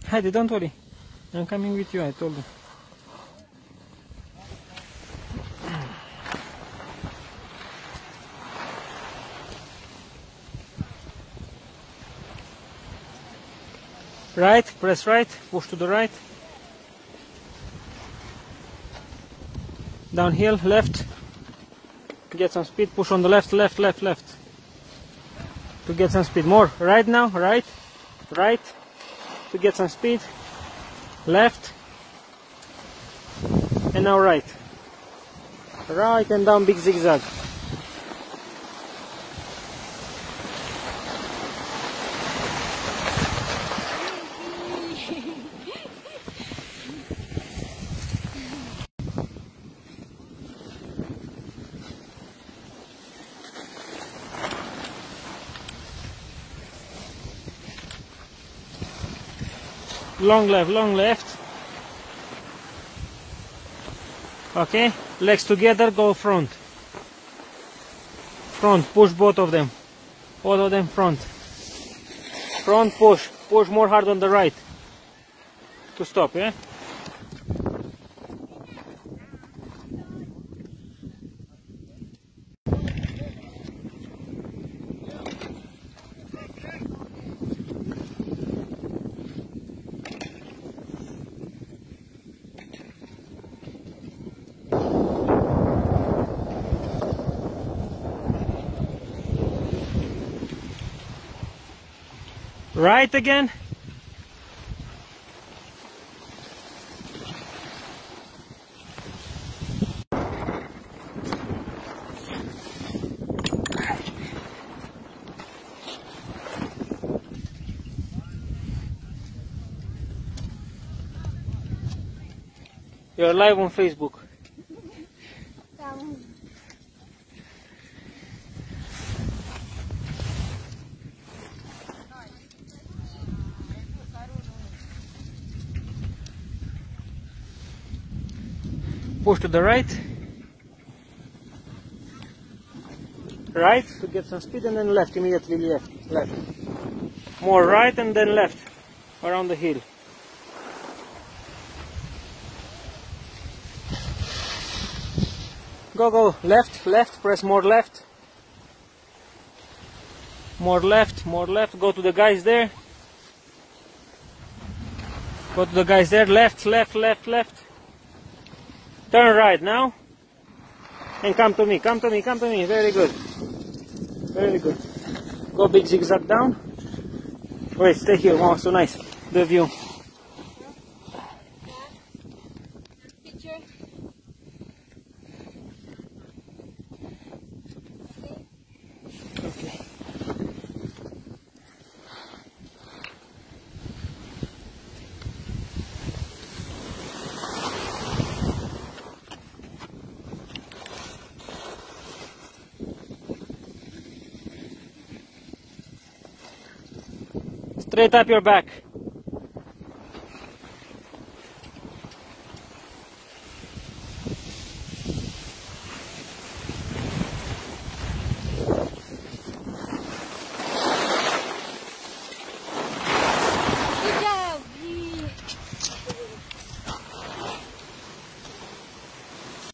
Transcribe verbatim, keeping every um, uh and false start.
Haide, don't worry. I'm coming with you, I told you. Right, press right, push to the right. Downhill, left. Get some speed, push on the left, left, left, left. To get some speed. More, right now, right, right. To get some speed. Left. And now right. Right and down, big zigzag. Long left, long left. Okay, legs together, go front. Front, push both of them. Both of them front. Front, push. Push more hard on the right. To stop, yeah? Right again. You're live on Facebook. Push to the right, right to get some speed, and then left, immediately left, left. More right and then left, around the hill. Go, go, left, left, press more left. More left, more left, go to the guys there. Go to the guys there, left, left, left, left. Turn right now, and come to me, come to me, come to me, very good, very good. Go big zigzag down. Wait, stay here, wow, so nice, the view. Picture. Okay. Straight up your back.